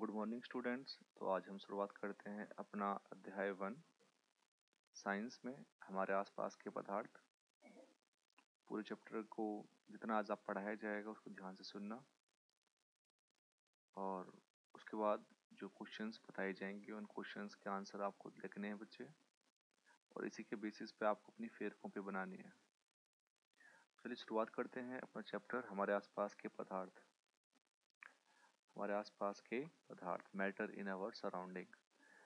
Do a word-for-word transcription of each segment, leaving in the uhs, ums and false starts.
Good morning students. तो आज हम शुरुआत करते हैं अपना अध्याय वन साइंस में हमारे आसपास के पदार्थ। पूरे चैप्टर को जितना आज आप पढ़ाया जाएगा उसको ध्यान से सुनना, और उसके बाद जो क्वेश्चंस बताए जाएंगे उन क्वेश्चंस के आंसर आपको लिखने हैं बच्चे, और इसी के बेसिस पे आपको अपनी फेयर कॉपी बनानी है। चलिए शुरुआत करते हैं अपना चैप्टर हमारे आसपास के पदार्थ। हमारे आसपास के पदार्थ, मैटर इन आवर सराउंडिंग।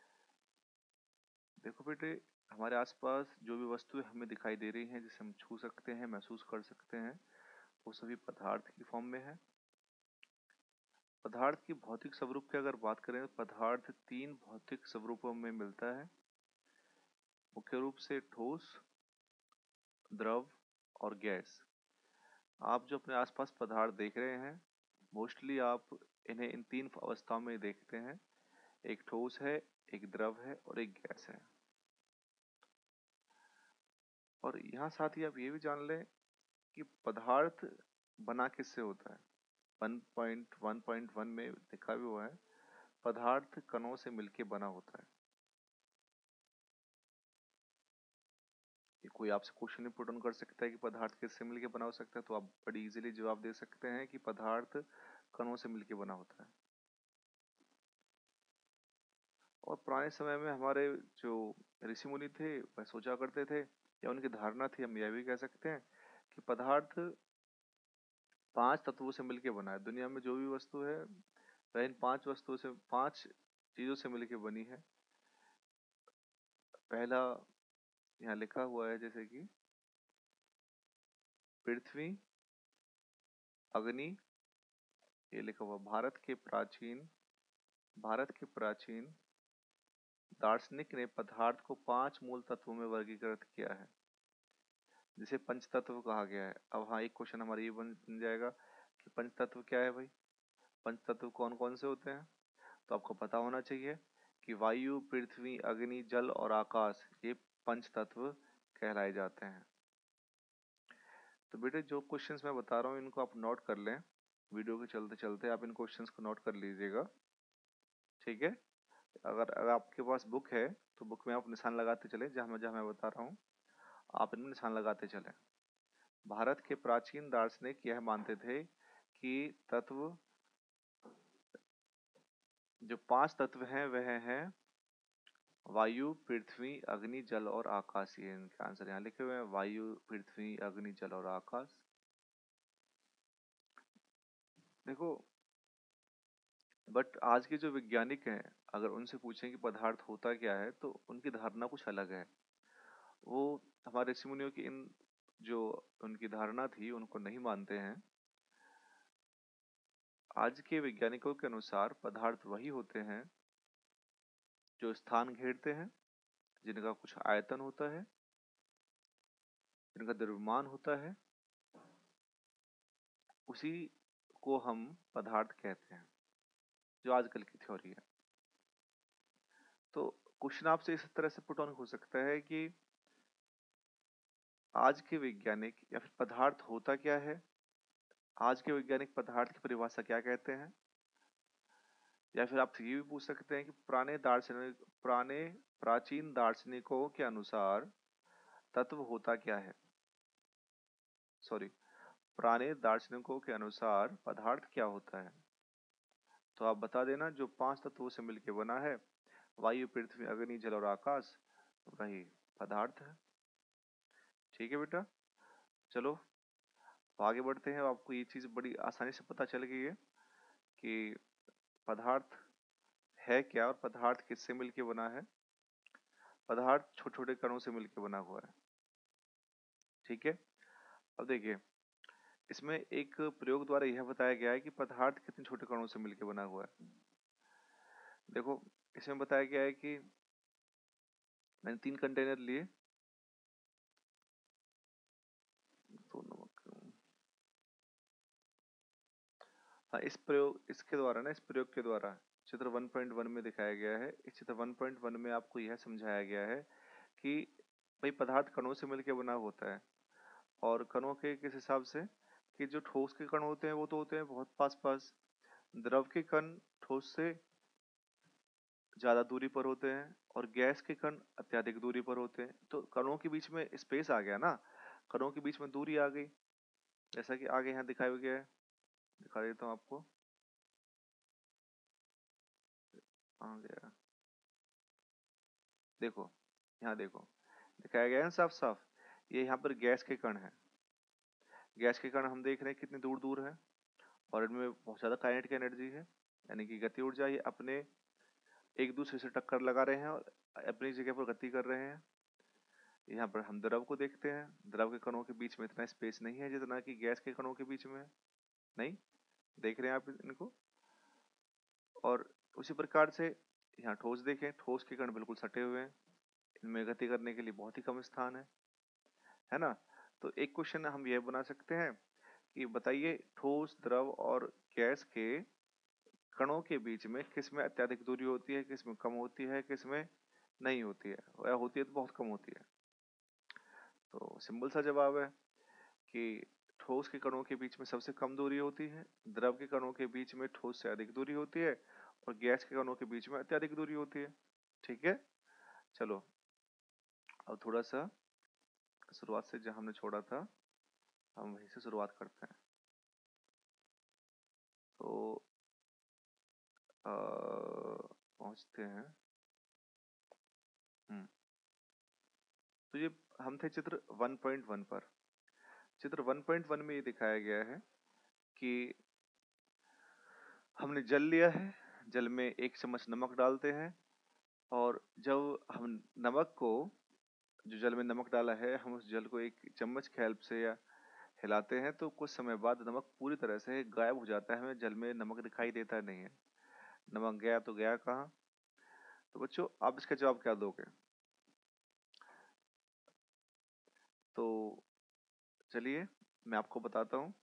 देखो बेटे, हमारे आसपास जो भी वस्तुएं हमें दिखाई दे रही हैं, जिसे हम छू सकते हैं, महसूस कर सकते हैं, वो सभी पदार्थ की फॉर्म में है। पदार्थ की भौतिक स्वरूप की अगर बात करें तो पदार्थ तीन भौतिक स्वरूपों में मिलता है, मुख्य रूप से ठोस, द्रव और गैस। आप जो अपने आसपास पदार्थ देख रहे हैं, मोस्टली आप इन्हें इन तीन अवस्थाओं में देखते हैं। एक ठोस है, एक द्रव है और एक गैस है। और यहाँ साथ ही आप ये भी जान लें कि पदार्थ बना किससे होता है। One point one point one में लिखा भी हुआ है, पदार्थ कणों से मिलके बना होता है। कि कोई आपसे क्वेश्चन पुट ऑन कर सकता है कि पदार्थ किससे मिलके बना हो सकता है, तो आप बड़ी इजीली जवाब दे सकते हैं कि पदार्थ कणों से मिलके बना होता है। और पुराने समय में हमारे जो ऋषि मुनि थे वह सोचा करते थे, या उनकी धारणा थी, हम यह भी कह सकते हैं कि पदार्थ पांच तत्वों से मिलके बना है। दुनिया में जो भी वस्तु है वह इन पांच वस्तुओं से, पांच चीजों से मिलके बनी है। पहला यहाँ लिखा हुआ है, जैसे कि पृथ्वी, अग्नि, ये लिखा हुआ। भारत के प्राचीन भारत के प्राचीन दार्शनिक ने पदार्थ को पांच मूल तत्वों में वर्गीकृत किया है, जिसे पंच तत्व कहा गया है। अब हाँ, एक क्वेश्चन हमारा ये बन जाएगा कि पंच तत्व क्या है भाई। पंच तत्व कौन कौन से होते हैं, तो आपको पता होना चाहिए कि वायु, पृथ्वी, अग्नि, जल और आकाश, ये पंच तत्व कहलाए जाते हैं। तो बेटे, जो क्वेश्चंस मैं बता रहा हूँ इनको आप नोट कर लें। वीडियो के चलते चलते आप इन क्वेश्चंस को नोट कर लीजिएगा, ठीक है। अगर अगर आपके पास बुक है तो बुक में आप निशान लगाते चले, जहाँ मैं जहाँ मैं बता रहा हूँ आप इनमें निशान लगाते चले। भारत के प्राचीन दार्शनिक यह मानते थे कि तत्व, जो पांच तत्व हैं वह हैं वायु, पृथ्वी, अग्नि, जल और आकाश। ये इनके आंसर यहाँ लिखे हुए हैं, वायु, पृथ्वी, अग्नि, जल और आकाश। देखो, बट आज के जो वैज्ञानिक हैं, अगर उनसे पूछें कि पदार्थ होता क्या है, तो उनकी धारणा कुछ अलग है। वो हमारे ऋषि मुनियों की इन जो उनकी धारणा थी उनको नहीं मानते हैं। आज के वैज्ञानिकों के अनुसार पदार्थ वही होते हैं जो स्थान घेरते हैं, जिनका कुछ आयतन होता है, जिनका द्रव्यमान होता है, उसी को हम पदार्थ कहते हैं, जो आजकल की थ्योरी है। तो क्वेश्चन आपसे इस तरह से पुट ऑन हो सकता है कि आज के वैज्ञानिक, या फिर पदार्थ होता क्या है, आज के वैज्ञानिक पदार्थ की परिभाषा क्या कहते हैं। या फिर आप ये भी पूछ सकते हैं कि पुराने दार्शनिक पुराने प्राचीन दार्शनिकों के अनुसार तत्व होता क्या है। सॉरी, पुराने दार्शनिकों के अनुसार पदार्थ क्या होता है। तो आप बता देना, जो पांच तत्वों से मिलकर बना है, वायु, पृथ्वी, अग्नि, जल और आकाश, वही पदार्थ है। ठीक है बेटा, चलो तो आगे बढ़ते हैं। आपको ये चीज बड़ी आसानी से पता चल गई है कि पदार्थ है क्या और पदार्थ किससे मिलके बना है। पदार्थ छोटे छोटे कणों से मिलके बना हुआ है, ठीक है। अब देखिए, इसमें एक प्रयोग द्वारा यह बताया गया है कि पदार्थ कितने छोटे कणों से मिलकर बना हुआ है। देखो, इसमें बताया गया है कि मैंने तीन कंटेनर लिए, तो नमक, हाँ, इस प्रयोग इसके द्वारा ना इस प्रयोग के द्वारा चित्र वन पॉइंट वन में दिखाया गया है। इस चित्र वन पॉइंट वन में आपको यह समझाया गया है कि भाई पदार्थ कणों से मिलकर बना होता है। और कणों के किस हिसाब से, कि जो ठोस के कण होते हैं वो तो होते हैं बहुत पास पास, द्रव के कण ठोस से ज्यादा दूरी पर होते हैं और गैस के कण अत्यधिक दूरी पर होते हैं। तो कणों के बीच में स्पेस आ गया ना, कणों के बीच में दूरी आ गई, जैसा कि आगे यहाँ दिखाया गया है, दिखा देता हूँ आपको। आ गया, देखो यहाँ देखो दिखाया गया है साफ साफ, ये यहाँ पर गैस के कण है। गैस के कण हम देख रहे हैं कितनी दूर दूर है और इनमें बहुत ज्यादा काइनेटिक एनर्जी है, यानी कि गति ऊर्जा, ये अपने एक दूसरे से टक्कर लगा रहे हैं और अपनी जगह पर गति कर रहे हैं। यहाँ पर हम द्रव को देखते हैं, द्रव के कणों के बीच में इतना स्पेस नहीं है जितना कि गैस के कणों के बीच में है, नहीं देख रहे हैं आप इनको। और उसी प्रकार से यहाँ ठोस देखें, ठोस के कण बिल्कुल सटे हुए हैं, इनमें गति करने के लिए बहुत ही कम स्थान है है ना। तो एक क्वेश्चन हम यह बना सकते हैं कि बताइए ठोस, द्रव और गैस के कणों के बीच में किस में अत्यधिक दूरी होती है, किस में कम होती है, किस में नहीं होती है, या होती है तो बहुत कम होती है। तो सिंपल सा जवाब है कि ठोस के कणों के बीच में सबसे कम दूरी होती है, द्रव के कणों के बीच में ठोस से अधिक दूरी होती है और गैस के कणों के बीच में अत्यधिक दूरी होती है। ठीक है, चलो अब थोड़ा सा शुरुआत से जहां हमने छोड़ा था हम वहीं से शुरुआत करते हैं। तो आ, पहुंचते हैं। हम्म तो ये हम थे चित्र वन पॉइंट वन पर। चित्र वन पॉइंट वन में ये दिखाया गया है कि हमने जल लिया है, जल में एक चम्मच नमक डालते हैं और जब हम नमक को, जो जल में नमक डाला है, हम उस जल को एक चम्मच की हेल्प से या हिलाते हैं तो कुछ समय बाद नमक पूरी तरह से गायब हो जाता है, हमें जल में नमक दिखाई देता नहीं है। नमक गया तो गया कहाँ? तो बच्चों आप इसका जवाब क्या दोगे? तो चलिए मैं आपको बताता हूँ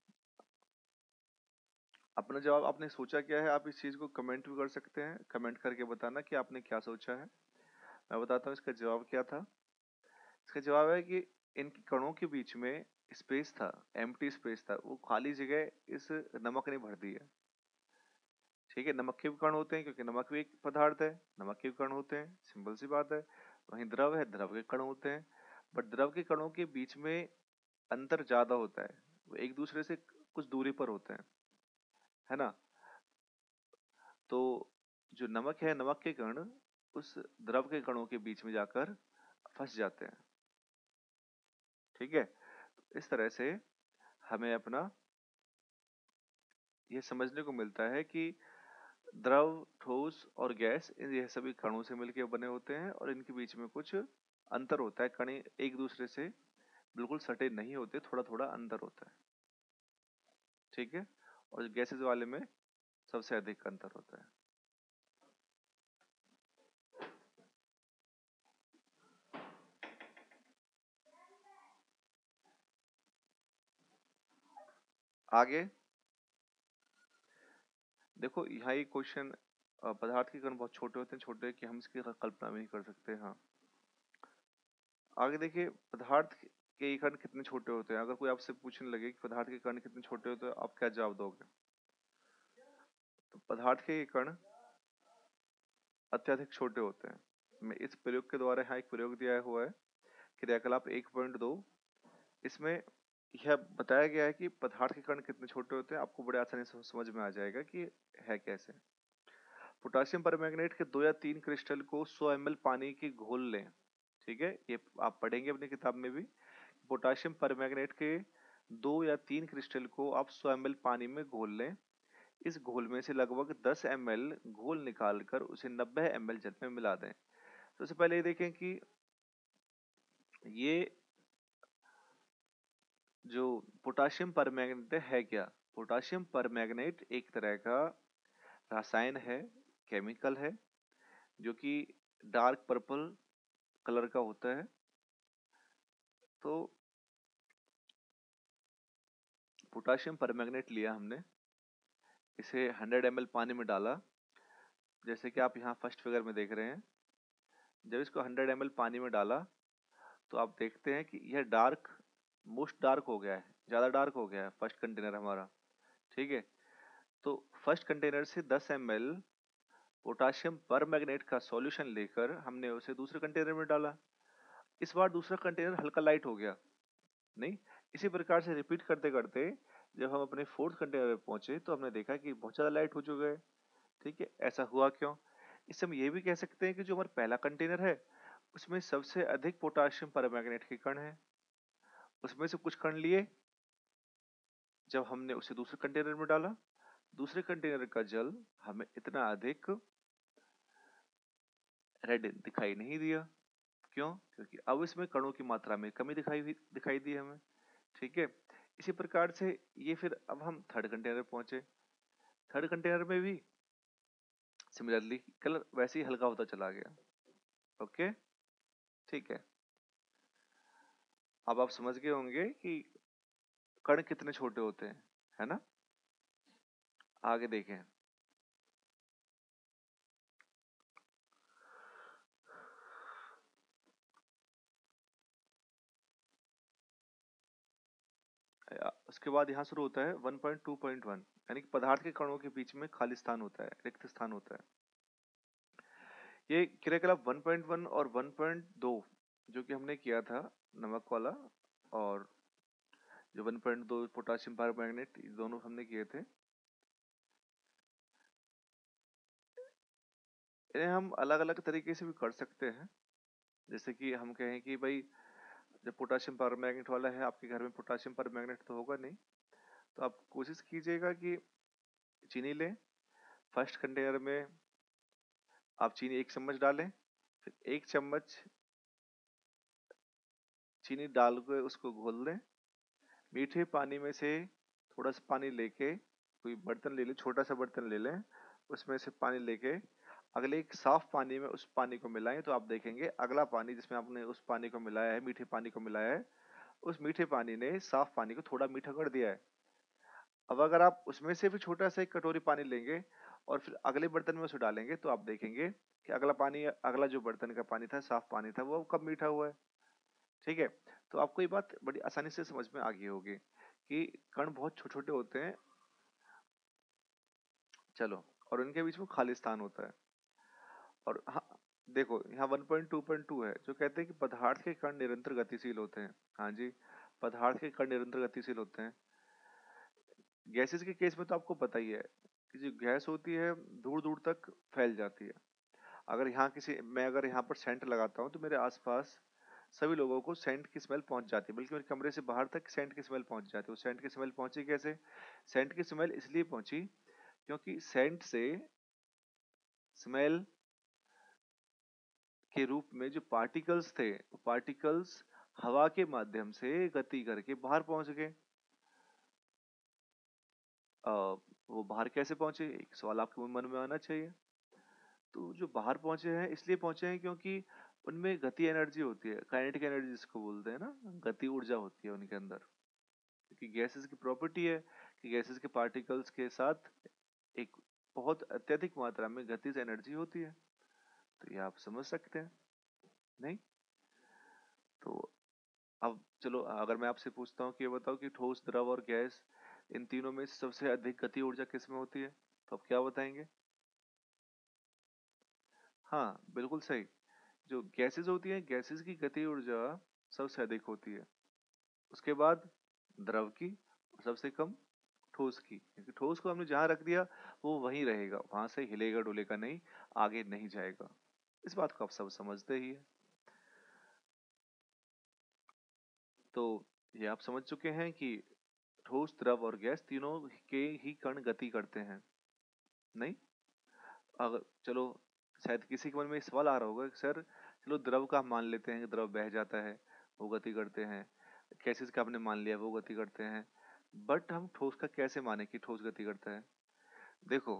अपना जवाब। आपने सोचा क्या है, आप इस चीज को कमेंट भी कर सकते हैं, कमेंट करके बताना कि आपने क्या सोचा है। मैं बताता हूँ इसका जवाब क्या था। इसका जवाब है कि इन कणों के बीच में स्पेस था, एम्प्टी स्पेस था, वो खाली जगह इस नमक ने भर दी है। ठीक है, नमक के भी कण होते हैं क्योंकि नमक भी एक पदार्थ है, नमक के भी कण होते हैं, सिंपल सी बात है। वहीं द्रव है, द्रव के कण होते हैं, बट द्रव के कणों के बीच में अंतर ज्यादा होता है, वो एक दूसरे से कुछ दूरी पर होते हैं, है ना। तो जो नमक है, नमक के कण उस द्रव के कणों के बीच में जाकर फंस जाते हैं। ठीक है, इस तरह से हमें अपना यह समझने को मिलता है कि द्रव, ठोस और गैस, इन यह सभी कणों से मिलकर बने होते हैं और इनके बीच में कुछ अंतर होता है, कण एक दूसरे से बिल्कुल सटे नहीं होते, थोड़ा थोड़ा अंतर होता है। ठीक है, और गैसेस वाले में सबसे अधिक अंतर होता है। आगे देखो, यहाँ एक क्वेश्चन, पदार्थ के कण बहुत छोटे होते हैं, छोटे कि हम इसकी कल्पना भी नहीं कर सकते। हाँ, आगे देखिए, पदार्थ के कण कितने छोटे होते हैं। अगर कोई आपसे पूछने लगे कि पदार्थ के कण कितने छोटे होते हैं, आप क्या जवाब दोगे? तो पदार्थ के कण अत्यधिक छोटे होते हैं। मैं इस प्रयोग के द्वारा यहाँ एक प्रयोग दिया हुआ है, क्रियाकलाप एक पॉइंट दो, इसमें यह बताया गया है कि पदार्थ के कण कितने छोटे होते हैं। आपको बड़े आसानी से समझ में आ जाएगा कि है कैसे। पोटासियम परमैंगनेट के दो या तीन क्रिस्टल को सौ एम एल पानी की घोल लें। ठीक है, ये आप पढ़ेंगे अपनी किताब में भी। पोटासियम परमैंगनेट के दो या तीन क्रिस्टल को आप सौ एम एल पानी में घोल लें। इस घोल में से लगभग दस एम एल घोल निकालकर उसे नब्बे एम एल जल में मिला दें। तो सबसे पहले ये देखें कि ये जो पोटासियम परमैंगनेट है क्या। पोटासियम परमैंगनेट एक तरह का रसायन है, केमिकल है, जो कि डार्क पर्पल कलर का होता है। तो पोटासियम परमैंगनेट लिया हमने, इसे हंड्रेड एम एल पानी में डाला, जैसे कि आप यहाँ फर्स्ट फिगर में देख रहे हैं। जब इसको हंड्रेड एम एल पानी में डाला तो आप देखते हैं कि यह डार्क, मोस्ट डार्क हो गया है, ज्यादा डार्क हो गया है फर्स्ट कंटेनर हमारा। ठीक है, तो फर्स्ट कंटेनर से दस एम एल पोटाशियम परमैंगनेट का सॉल्यूशन लेकर हमने उसे दूसरे कंटेनर में डाला। इस बार दूसरा कंटेनर हल्का लाइट हो गया, नहीं, इसी प्रकार से रिपीट करते करते जब हम अपने फोर्थ कंटेनर में पहुंचे तो हमने देखा कि बहुत ज्यादा लाइट हो चुका है। ठीक है, ऐसा हुआ क्यों? इससे हम ये भी कह सकते हैं कि जो हमारा पहला कंटेनर है उसमें सबसे अधिक पोटाशियम परमैंगनेट के कण हैं। उसमें से कुछ कण लिए, जब हमने उसे दूसरे कंटेनर में डाला, दूसरे कंटेनर का जल हमें इतना अधिक रेड दिखाई नहीं दिया। क्यों? क्योंकि अब इसमें कणों की मात्रा में कमी दिखाई हुई दिखाई दी हमें। ठीक है, इसी प्रकार से ये फिर अब हम थर्ड कंटेनर पहुंचे। थर्ड कंटेनर में भी सिमिलरली कलर वैसे ही हल्का होता चला गया। ओके, ठीक है। अब आप समझ गए होंगे कि कण कितने छोटे होते हैं, है ना? आगे देखें। या- उसके बाद यहाँ शुरू होता है one point two point one, यानी कि पदार्थ के कणों के बीच में खाली स्थान होता है, रिक्त स्थान होता है। ये क्रियाकलाप वन पॉइंट वन और वन पॉइंट टू जो कि हमने किया था नमक वाला, और जो one point two potassium permanganate, ये दोनों हमने किए थे। इन्हें हम अलग अलग तरीके से भी कर सकते हैं। जैसे कि हम कहें कि भाई जब पोटाशियम परमैंगनेट वाला है, आपके घर में पोटाशियम परमैंगनेट तो होगा नहीं, तो आप कोशिश कीजिएगा कि चीनी लें। फर्स्ट कंटेनर में आप चीनी एक चम्मच डालें, फिर एक चम्मच चीनी डाल के उसको घोल दें। मीठे पानी में से थोड़ा सा पानी लेके, कोई बर्तन ले लें, छोटा सा बर्तन ले लें, उसमें से पानी लेके अगले एक साफ पानी में उस पानी को मिलाएं, तो आप देखेंगे अगला पानी जिसमें आपने उस पानी को मिलाया है, मीठे पानी को मिलाया है, उस मीठे पानी ने साफ पानी को थोड़ा मीठा कर दिया है। अब अगर आप उसमें से भी छोटा सा एक कटोरी पानी लेंगे और फिर अगले बर्तन में उसे डालेंगे, तो आप देखेंगे कि अगला पानी, अगला जो बर्तन का पानी था, साफ पानी था, वो कब मीठा हुआ है। ठीक है, तो आपको ये बात बड़ी आसानी से समझ में आ गई होगी कि कण बहुत छोटे छोटे होते हैं, चलो, और उनके बीच में खाली स्थान होता है। और हाँ, देखो यहाँ one point two point two है जो कहते हैं कि पदार्थ के कण निरंतर गतिशील होते हैं। हाँ जी, पदार्थ के कण निरंतर गतिशील होते हैं। गैसेस के केस में तो आपको पता ही है कि जो गैस होती है दूर दूर तक फैल जाती है। अगर यहाँ किसी, मैं अगर यहाँ पर सेंट लगाता हूँ तो मेरे आसपास सभी लोगों को सेंट की स्मेल पहुंच जाती है, बल्कि मेरे कमरे से बाहर तक सेंट की स्मेल पहुंच जाती है। वो सेंट की स्मेल पहुंची कैसे? सेंट की स्मेल इसलिए पहुंची क्योंकि सेंट से स्मेल के रूप में जो पार्टिकल्स थे, वो पार्टिकल्स हवा के माध्यम से गति करके बाहर पहुंच गए। अ, वो बाहर कैसे पहुंचे, एक सवाल आपके मन में आना चाहिए। तो जो बाहर पहुंचे हैं इसलिए पहुंचे हैं क्योंकि उनमें गति एनर्जी होती है, काइनेटिक एनर्जी जिसको बोलते हैं ना, गति ऊर्जा होती है उनके अंदर। क्योंकि गैसेस की प्रॉपर्टी है कि गैसेस के पार्टिकल्स के साथ एक बहुत अत्यधिक मात्रा में गतिज एनर्जी होती है। तो ये आप समझ सकते हैं, नहीं? तो अब चलो, अगर मैं आपसे पूछता हूँ कि ये बताओ कि ठोस, द्रव और गैस, इन तीनों में से सबसे अधिक गति ऊर्जा किस में होती है, तो आप क्या बताएंगे? हाँ, बिल्कुल सही। जो गैसेस होती हैं, गैसेस की गति ऊर्जा सबसे अधिक होती है। उसके बाद द्रव की, और सबसे कम ठोस की, क्योंकि ठोस को हमने जहां रख दिया वो वहीं रहेगा, वहां से हिलेगा डुलेगा नहीं, आगे नहीं जाएगा। इस बात को आप सब समझते ही है। तो ये आप समझ चुके हैं कि ठोस, द्रव और गैस तीनों के ही कण गति करते हैं, नहीं? अगर चलो, शायद किसी के मन में ये सवाल आ रहा होगा कि सर चलो द्रव का हम मान लेते हैं कि द्रव बह जाता है, वो गति करते हैं, गैसेस का हमने मान लिया वो गति करते हैं, बट हम ठोस का कैसे माने कि ठोस गति करता है? देखो,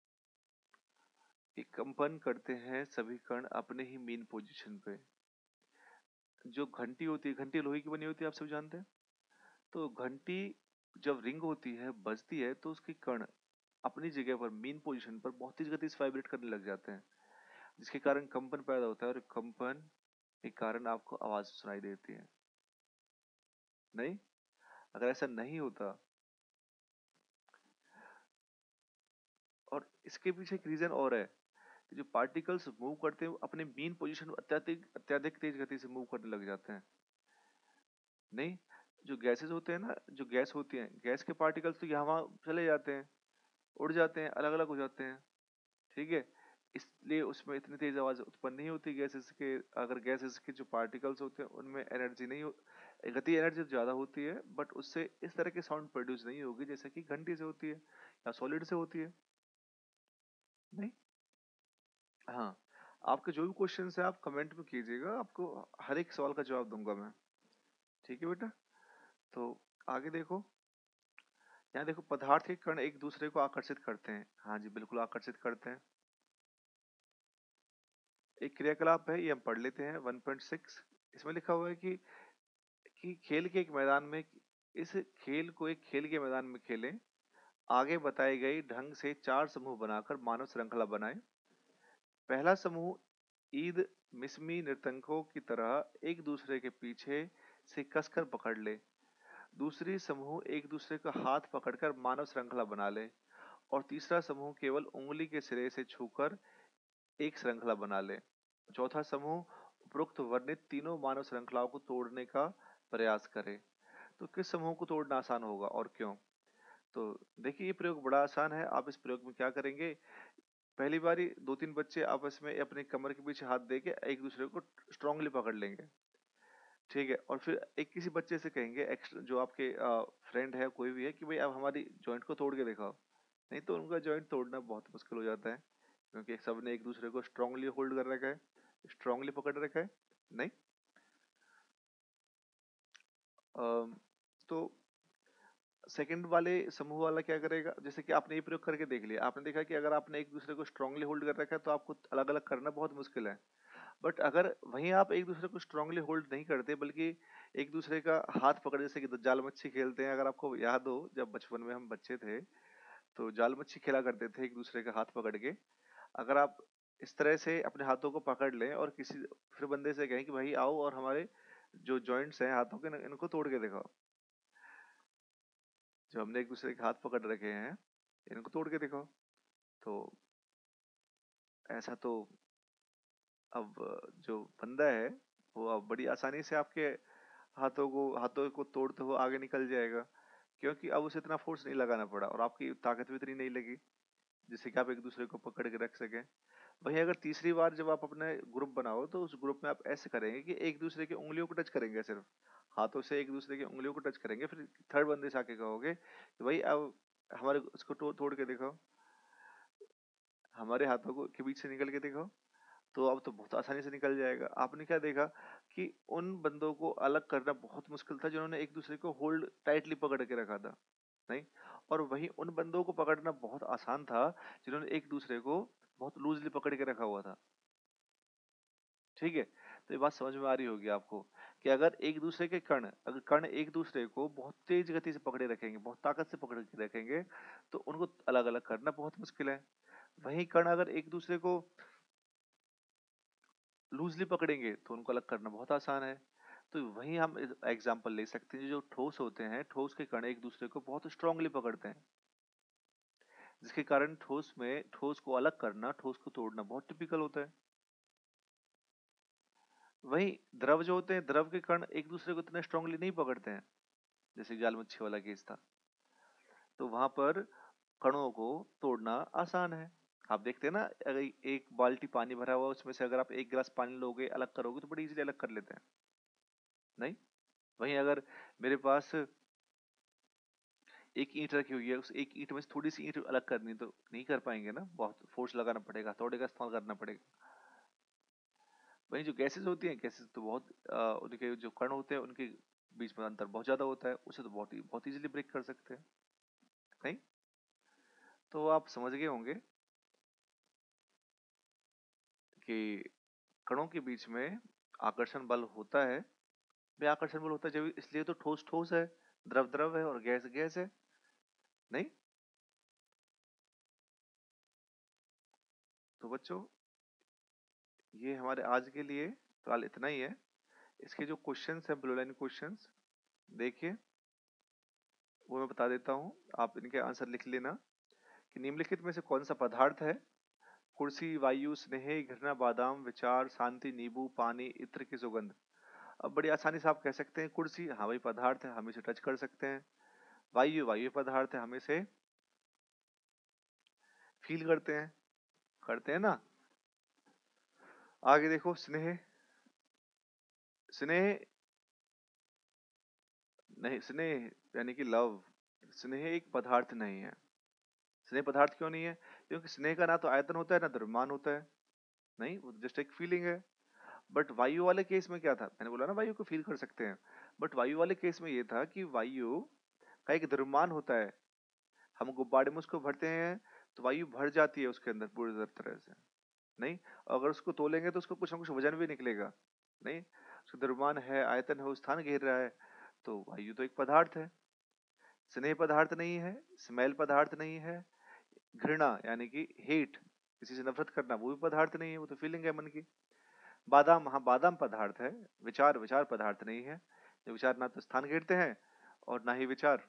एक कंपन करते हैं सभी कण अपने ही मीन पोजीशन पे। जो घंटी होती है, घंटी लोहे की बनी होती है, आप सब जानते हैं। तो घंटी जब रिंग होती है, बजती है, तो उसके कण अपनी जगह पर, मीन पोजीशन पर बहुत तेज गति से वाइब्रेट करने लग जाते हैं, जिसके कारण कंपन पैदा होता है, और कंपन के कारण आपको आवाज सुनाई देती है, नहीं? अगर ऐसा नहीं होता, और इसके पीछे एक रीजन और है कि जो पार्टिकल्स मूव करते हैं वो अपने मीन पोजीशन में अत्यधिक अत्यधिक तेज गति से मूव करने लग जाते हैं। नहीं, जो गैसेस होते हैं ना, जो गैस होती हैं, गैस के पार्टिकल्स तो यहाँ वहाँ चले जाते हैं, उड़ जाते हैं, अलग अलग हो जाते हैं। ठीक है, इसलिए उसमें इतनी तेज आवाज उत्पन्न नहीं होती गैसेस के। अगर गैसेस के जो पार्टिकल्स होते हैं उनमें एनर्जी नहीं हो, गति एनर्जी ज्यादा होती है, बट उससे इस तरह की साउंड प्रोड्यूस नहीं होगी जैसे कि घंटी से होती है या सॉलिड से होती है। नहीं। हाँ, आपके जो भी क्वेश्चन है आप कमेंट में कीजिएगा, आपको हर एक सवाल का जवाब दूंगा मैं। ठीक है बेटा, तो आगे देखो। यहाँ देखो, पदार्थ के कण एक दूसरे को आकर्षित करते हैं। हाँ जी, बिल्कुल आकर्षित करते हैं। एक क्रियाकलाप है, ये हम पढ़ लेते हैं वन पॉइंट सिक्स। इसमें लिखा हुआ है कि कि खेल के एक मैदान में, इस खेल को एक खेल के मैदान में खेलें। आगे बताए गए ढंग से चार समूह बनाकर मानव श्रृंखला बनाएं। पहला समूह ईद मिस्मी नृतंकों की तरह एक दूसरे के पीछे से कसकर पकड़ ले। दूसरी समूह एक दूसरे का हाथ पकड़कर मानव श्रृंखला बना ले। और तीसरा समूह केवल उंगली के सिरे से छूकर एक श्रृंखला बना ले। चौथा समूह उपरोक्त वर्णित तीनों मानव श्रृंखलाओं को तोड़ने का प्रयास करे। तो किस समूह को तोड़ना आसान होगा और क्यों? तो देखिए, ये प्रयोग बड़ा आसान है। आप इस प्रयोग में क्या करेंगे, पहली बारी दो तीन बच्चे आपस में अपने कमर के पीछे हाथ दे के एक दूसरे को स्ट्रांगली पकड़ लेंगे। ठीक है, और फिर एक किसी बच्चे से कहेंगे, एक्स्ट्रा जो आपके फ्रेंड है कोई भी है, कि भाई आप हमारी जॉइंट को तोड़ के दिखाओ। नहीं तो उनका जॉइंट तोड़ना बहुत मुश्किल हो जाता है, क्योंकि सबने एक दूसरे को स्ट्रांगली होल्ड कर रखा है, स्ट्रांगली पकड़ रखा है। नहीं। अम, तो सेकंड वाले समूह वाला क्या करेगा, जैसे कि आपने ये प्रयोग करके देख लिया, आपने देखा कि अगर आपने एक दूसरे को स्ट्रांगली होल्ड कर रखा है तो आपको अलग अलग करना बहुत मुश्किल है। बट अगर वहीं आप एक दूसरे को स्ट्रांगली होल्ड नहीं करते, बल्कि एक दूसरे का हाथ पकड़, जैसे कि जाल मच्छी खेलते हैं, अगर आपको याद हो जब बचपन में हम बच्चे थे तो जाल मच्छी खेला करते थे एक दूसरे का हाथ पकड़ के। अगर आप इस तरह से अपने हाथों को पकड़ लें और किसी फिर बंदे से कहें कि भाई आओ और हमारे जो जॉइंट्स हैं हाथों के, इनको तोड़ के दिखाओ, जो हमने एक दूसरे के हाथ पकड़ रखे हैं इनको तोड़ के दिखाओ, तो ऐसा तो अब जो बंदा है वो अब बड़ी आसानी से आपके हाथों को हाथों को तोड़ते हुए आगे निकल जाएगा, क्योंकि अब उसे इतना फोर्स नहीं लगाना पड़ा और आपकी ताकत भी इतनी नहीं लगी जिससे कि आप एक दूसरे को पकड़ के रख सकें। वहीं अगर तीसरी बार जब आप अपने ग्रुप बनाओ तो उस ग्रुप में आप ऐसे करेंगे कि एक दूसरे की उंगलियों को टच करेंगे, सिर्फ हाथों से एक दूसरे की उंगलियों को टच करेंगे। फिर थर्ड बंदे से आके कहोगे कि भाई अब हमारे उसको तो, तोड़ के दिखाओ, हमारे हाथों को के बीच से निकल के दिखाओ। तो अब तो बहुत आसानी से निकल जाएगा। आपने क्या देखा कि उन बंदों को अलग करना बहुत मुश्किल था जिन्होंने एक दूसरे को होल्ड टाइटली पकड़ के रखा था। नहीं, और वहीं उन बंदों को पकड़ना बहुत आसान था जिन्होंने एक दूसरे को बहुत लूजली पकड़ के रखा हुआ था। ठीक है, तो ये बात समझ में आ रही होगी आपको कि अगर एक दूसरे के कण अगर कण एक दूसरे को बहुत तेज गति से पकड़े रखेंगे, बहुत ताकत से पकड़ के रखेंगे, तो उनको अलग अलग करना बहुत मुश्किल है। वहीं कण अगर एक दूसरे को लूजली पकड़ेंगे तो उनको अलग करना बहुत आसान है। तो वहीं हम एग्जाम्पल ले सकते हैं, जो ठोस होते हैं, ठोस के कण एक दूसरे को बहुत स्ट्रांगली पकड़ते हैं, जिसके कारण ठोस में ठोस को अलग करना, ठोस को तोड़ना बहुत टिपिकल होता है। वहीं द्रव जो होते हैं, द्रव के कण एक दूसरे को इतना स्ट्रांगली नहीं पकड़ते हैं, जैसे जाल मच्छी वाला केस था। तो वहां पर कणों को तोड़ना आसान है। आप देखते हैं ना, अगर एक बाल्टी पानी भरा हुआ उसमें से अगर आप एक गिलास पानी लोगे अलग करोगे तो बड़ी इजीली अलग कर लेते हैं। नहीं, वहीं अगर मेरे पास एक ईंट रखी हुई है, उस एक ईंट में से थोड़ी सी ईंट अलग करनी, तो नहीं कर पाएंगे ना, बहुत फोर्स लगाना पड़ेगा, हथौड़े का इस्तेमाल करना पड़ेगा। वहीं जो गैसेस होती हैं, गैसेस तो बहुत अ, उनके जो कण होते हैं उनके बीच में अंतर बहुत ज्यादा होता है, उसे तो बहुत ही बहुत इजीली ब्रेक कर सकते हैं। नहीं, तो आप समझ गए होंगे कि कणों के बीच में आकर्षण बल होता है। वे आकर्षण बल होता है जब, इसलिए तो ठोस ठोस है, द्रव द्रव है और गैस गैस है। नहीं, तो बच्चों ये हमारे आज के लिए फिलहाल इतना ही है। इसके जो क्वेश्चंस है, ब्लू लाइन क्वेश्चंस देखिए, वो मैं बता देता हूँ, आप इनके आंसर लिख लेना कि निम्नलिखित में से कौन सा पदार्थ है, कुर्सी, वायु, स्नेह, घृणा, बादाम, विचार, शांति, नींबू, पानी, इत्र की सुगंध। अब बड़ी आसानी से आप कह सकते हैं कुर्सी, हाँ भाई पदार्थ है, हम इसे टच कर सकते हैं। वायु, वायु पदार्थ है, हम इसे फील करते हैं, करते हैं ना। आगे देखो, स्नेह, स्नेह नहीं, स्नेह यानी कि लव, स्नेह एक पदार्थ नहीं है। स्नेह पदार्थ क्यों नहीं है? क्योंकि स्नेह का ना तो आयतन होता है ना द्रव्यमान होता है, नहीं, वो जस्ट एक फीलिंग है। बट वायु वाले केस में क्या था, मैंने बोला ना वायु को फील कर सकते हैं, बट वायु वाले केस में ये था कि वायु का एक द्रव्यमान होता है। हम गुब्बारे में उसको भरते हैं तो वायु भर जाती है उसके अंदर पूरी तरह से, नहीं, अगर उसको तोलेंगे तो उसको कुछ ना कुछ वजन भी निकलेगा, नहीं, उसका द्रव्यमान है, आयतन है, वो स्थान घेर रहा है, तो वायु तो एक पदार्थ है। स्नेह पदार्थ नहीं है, स्मेल पदार्थ नहीं है, घृणा यानी कि हेट, किसी से नफरत करना, वो भी पदार्थ नहीं है, वो तो फीलिंग है मन की। बादाम, हाँ बादाम पदार्थ है। विचार, विचार पदार्थ नहीं है, ये विचार ना तो स्थान घेरते हैं और ना ही विचार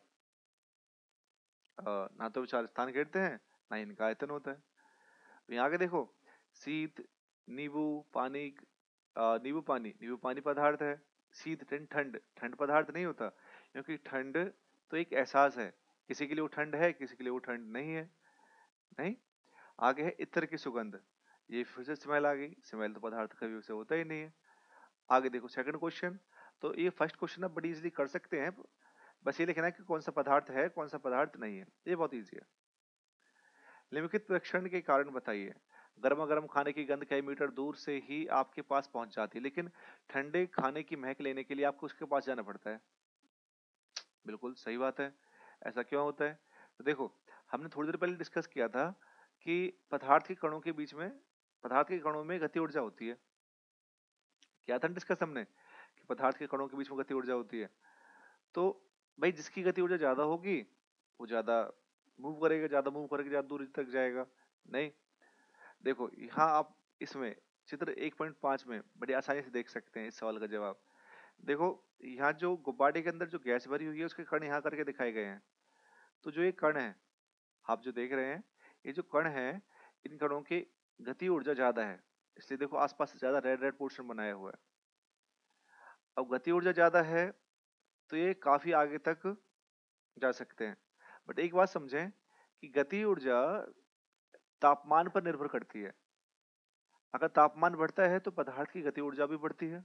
अ, ना तो विचार स्थान घेरते हैं, ना ही इनका आयतन होता है। तो यहाँ आगे देखो, शीत, नींबू पानी, अ, नींबू पानी, नींबू पानी पदार्थ है। शीत ठंड, ठंड ठंड पदार्थ नहीं होता, क्योंकि ठंड तो एक एहसास है, किसी के लिए वो ठंड है, किसी के लिए वो ठंड नहीं है, नहीं। आगे है इत्र की सुगंध, ये फिर से स्मेल आ गई, स्मेल तो पदार्थ कभी उसे होता ही नहीं है। आगे देखो सेकंड क्वेश्चन, तो ये फर्स्ट क्वेश्चन आप बड़ी इजीली कर सकते हैं, बस ये लिखना है कि कौन सा पदार्थ है कौन सा पदार्थ नहीं है, ये बहुत इजी है। निम्नलिखित परीक्षण के कारण बताइए। गर्मा गर्म खाने की गंध कई मीटर दूर से ही आपके पास पहुंच जाती है, लेकिन ठंडे खाने की महक लेने के लिए आपको उसके पास जाना पड़ता है। बिल्कुल सही बात है, ऐसा क्यों होता है? तो देखो, हमने थोड़ी देर पहले डिस्कस किया था कि पदार्थ के कणों के बीच में, पदार्थ के कणों में गति ऊर्जा होती है। क्या था डिस्कस हमने कि पदार्थ के कणों के बीच में गति ऊर्जा होती है। तो भाई जिसकी गति ऊर्जा ज्यादा होगी वो ज्यादा मूव करेगा, ज्यादा मूव करेगा, ज्यादा दूर तक जाएगा, नहीं। देखो यहाँ आप इसमें चित्र एक पॉइंट पाँच में बड़ी आसानी से देख सकते हैं इस सवाल का जवाब। देखो यहाँ जो गुब्बारे के अंदर जो गैस भरी हुई है उसके कण यहाँ करके दिखाए गए हैं। तो जो ये कण है, आप जो देख रहे हैं, ये जो कण है, इन कणों की गति ऊर्जा ज्यादा है, इसलिए देखो आसपास ज्यादा रेड रेड पोर्शन बनाया हुआ है। अब गति ऊर्जा ज्यादा है तो ये काफी आगे तक जा सकते हैं। बट एक बात समझें कि गति ऊर्जा तापमान पर निर्भर करती है। अगर तापमान बढ़ता है तो पदार्थ की गति ऊर्जा भी बढ़ती है।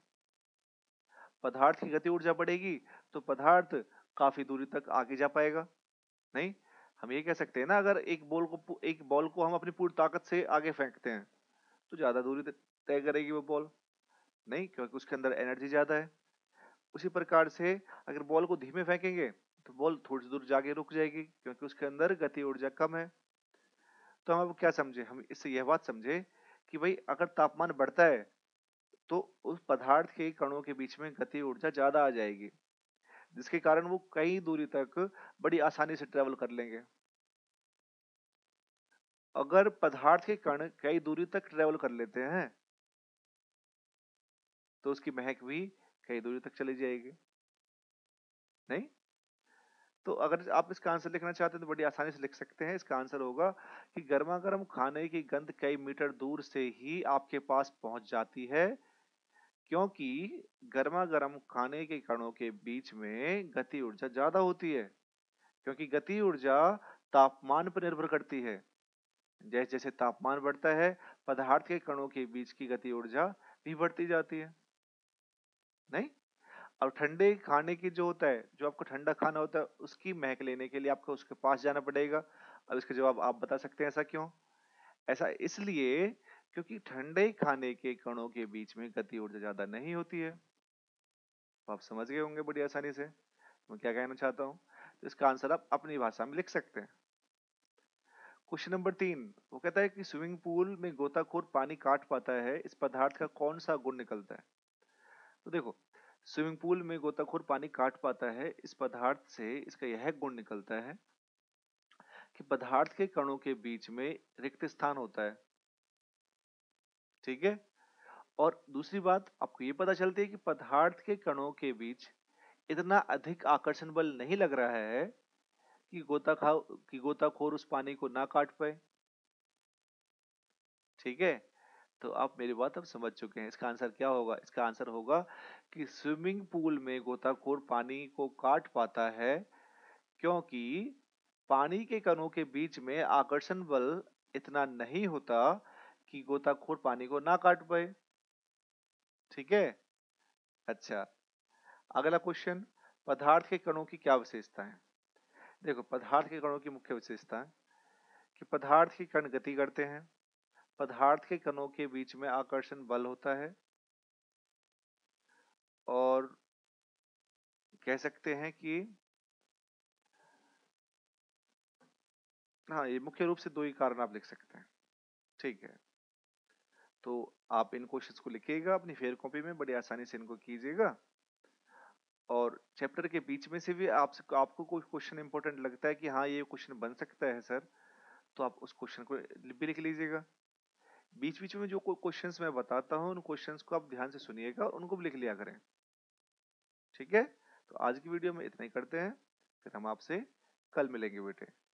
पदार्थ की गति ऊर्जा बढ़ेगी तो पदार्थ काफी दूरी तक आगे जा पाएगा, नहीं। हम ये कह सकते हैं ना, अगर एक बॉल को एक बॉल को हम अपनी पूरी ताकत से आगे फेंकते हैं तो ज्यादा दूरी तक तय करेगी वो बॉल, नहीं, क्योंकि उसके अंदर एनर्जी ज्यादा है। उसी प्रकार से अगर बॉल को धीमे फेंकेंगे तो बॉल थोड़ी सी दूर जाके रुक जाएगी, क्योंकि उसके अंदर गति ऊर्जा कम है। तो हम अब क्या समझे, हम इससे यह बात समझे कि भाई अगर तापमान बढ़ता है तो उस पदार्थ के कणों के बीच में गति ऊर्जा ज्यादा आ जाएगी, जिसके कारण वो कई दूरी तक बड़ी आसानी से ट्रेवल कर लेंगे। अगर पदार्थ के कण कई दूरी तक ट्रेवल कर लेते हैं तो उसकी महक भी कई दूरी तक चली जाएगी, नहीं। तो अगर आप इसका आंसर लिखना चाहते हैं तो बड़ी आसानी से लिख सकते हैं। इसका आंसर होगा कि गर्मा गर्म खाने की गंध कई मीटर दूर से ही आपके पास पहुंच जाती है, क्योंकि गर्मा गर्म खाने के कणों के बीच में गति ऊर्जा ज्यादा होती है, क्योंकि गति ऊर्जा तापमान पर निर्भर करती है। जैसे जैसे तापमान बढ़ता है पदार्थ के कणों के बीच की गति ऊर्जा भी बढ़ती जाती है, नहीं। अब ठंडे खाने की जो होता है, जो आपको ठंडा खाना होता है उसकी महक लेने के लिए आपको उसके पास जाना पड़ेगा। अब इसका जवाब आप बता सकते हैं, ऐसा क्यों? ऐसा इसलिए क्योंकि ठंडे खाने के कणों के बीच में गति ऊर्जा ज्यादा नहीं होती है। तो आप समझ गए होंगे बड़ी आसानी से मैं क्या कहना चाहता हूँ। तो इसका आंसर आप अपनी भाषा में लिख सकते हैं। क्वेश्चन नंबर तीन, वो कहता है कि स्विमिंग पूल में गोताखोर पानी काट पाता है, इस पदार्थ का कौन सा गुण निकलता है? तो देखो, स्विमिंग पूल में गोताखोर पानी काट पाता है, इस पदार्थ से इसका यह गुण निकलता है कि पदार्थ के कणों के बीच में रिक्त स्थान होता है, ठीक है। और दूसरी बात आपको ये पता चलती है कि पदार्थ के कणों के बीच इतना अधिक आकर्षण बल नहीं लग रहा है कि गोताखोर कि गोताखोर उस पानी को ना काट पाए, ठीक है, तो आप मेरी बात अब समझ चुके हैं। इसका आंसर क्या होगा? इसका आंसर होगा कि स्विमिंग पूल में गोताखोर पानी को काट पाता है क्योंकि पानी के कणों के बीच में आकर्षण बल इतना नहीं होता कि गोताखोर पानी को ना काट पाए। ठीक है, अच्छा, अगला क्वेश्चन, पदार्थ के कणों की क्या विशेषता है? देखो, पदार्थ के कणों की मुख्य विशेषता है कि पदार्थ के कण गति करते हैं, पदार्थ के कणों के बीच में आकर्षण बल होता है, और कह सकते हैं कि हाँ, ये मुख्य रूप से दो ही कारण आप लिख सकते हैं। ठीक है, तो आप इन क्वेश्चंस को लिखिएगा अपनी फेयर कॉपी में, बड़ी आसानी से इनको कीजिएगा। और चैप्टर के बीच में से भी आपसे आपको कोई क्वेश्चन इंपॉर्टेंट लगता है कि हाँ ये क्वेश्चन बन सकता है सर, तो आप उस क्वेश्चन को भी लिख लीजिएगा। बीच बीच में जो कोई क्वेश्चंस मैं बताता हूँ, उन क्वेश्चंस को आप ध्यान से सुनिएगा और उनको भी लिख लिया करें। ठीक है, तो आज की वीडियो में इतना ही करते हैं, फिर हम आपसे कल मिलेंगे बेटे।